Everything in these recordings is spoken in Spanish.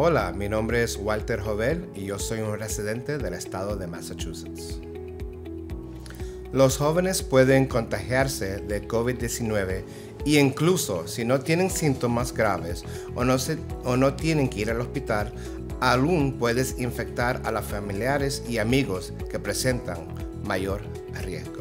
Hola, mi nombre es Walter Jovel y yo soy un residente del estado de Massachusetts. Los jóvenes pueden contagiarse de COVID-19 y incluso si no tienen síntomas graves o no tienen que ir al hospital, aún puedes infectar a los familiares y amigos que presentan mayor riesgo.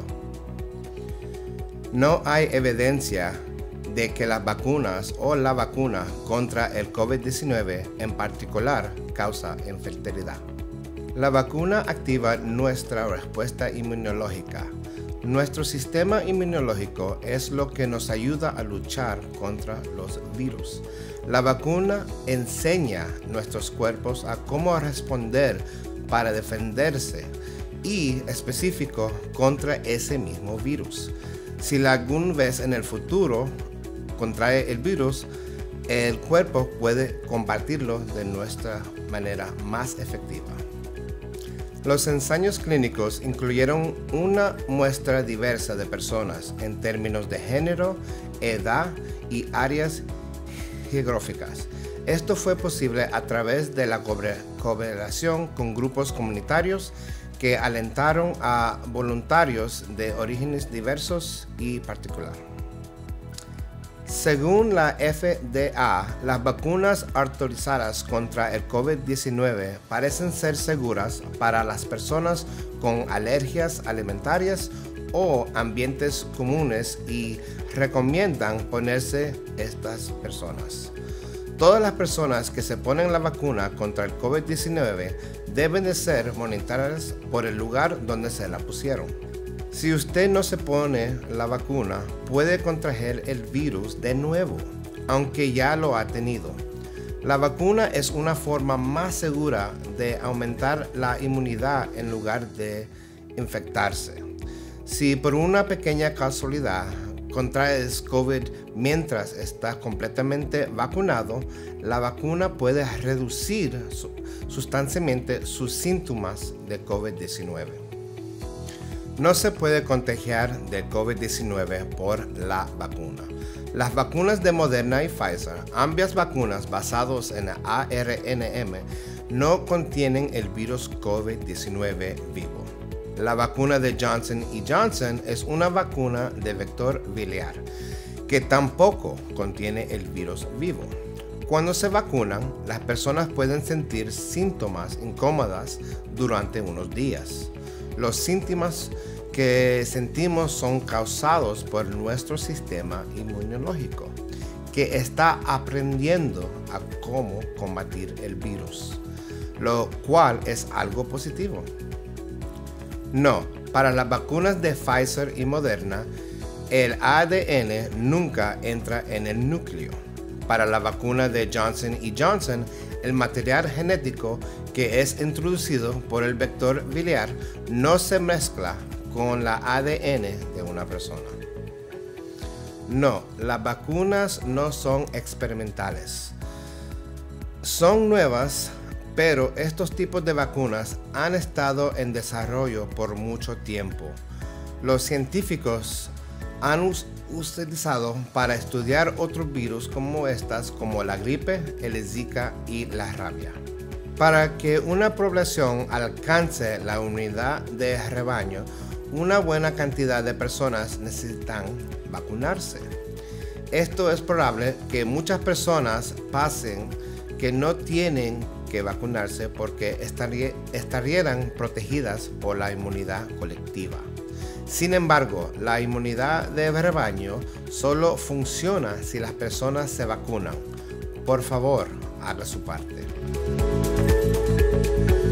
No hay evidencia de que las vacunas o la vacuna contra el COVID-19 en particular causa infertilidad. La vacuna activa nuestra respuesta inmunológica. Nuestro sistema inmunológico es lo que nos ayuda a luchar contra los virus. La vacuna enseña a nuestros cuerpos a cómo responder para defenderse y específico contra ese mismo virus. Si alguna vez en el futuro contrae el virus, el cuerpo puede combatirlo de nuestra manera más efectiva. Los ensayos clínicos incluyeron una muestra diversa de personas en términos de género, edad y áreas geográficas. Esto fue posible a través de la cooperación con grupos comunitarios que alentaron a voluntarios de orígenes diversos y particulares. Según la FDA, las vacunas autorizadas contra el COVID-19 parecen ser seguras para las personas con alergias alimentarias o ambientes comunes y recomiendan ponerse estas personas. Todas las personas que se ponen la vacuna contra el COVID-19 deben de ser monitoreadas por el lugar donde se la pusieron. Si usted no se pone la vacuna, puede contraer el virus de nuevo, aunque ya lo ha tenido. La vacuna es una forma más segura de aumentar la inmunidad en lugar de infectarse. Si por una pequeña casualidad contraes COVID mientras estás completamente vacunado, la vacuna puede reducir sustancialmente sus síntomas de COVID-19. No se puede contagiar de COVID-19 por la vacuna. Las vacunas de Moderna y Pfizer, ambas vacunas basadas en ARNM, no contienen el virus COVID-19 vivo. La vacuna de Johnson & Johnson es una vacuna de vector biliar, que tampoco contiene el virus vivo. Cuando se vacunan, las personas pueden sentir síntomas incómodos durante unos días. Los síntomas que sentimos son causados por nuestro sistema inmunológico, que está aprendiendo a cómo combatir el virus, lo cual es algo positivo. No, para las vacunas de Pfizer y Moderna, el ADN nunca entra en el núcleo. Para la vacuna de Johnson & Johnson, el material genético que es introducido por el vector biliar no se mezcla con la ADN de una persona. No, las vacunas no son experimentales. Son nuevas, pero estos tipos de vacunas han estado en desarrollo por mucho tiempo. Los científicos han utilizado para estudiar otros virus como la gripe, el Zika y la rabia. Para que una población alcance la inmunidad de rebaño, una buena cantidad de personas necesitan vacunarse. Esto es probable que muchas personas pasen que no tienen que vacunarse porque estarían protegidas por la inmunidad colectiva. Sin embargo, la inmunidad de rebaño solo funciona si las personas se vacunan. Por favor, haga su parte.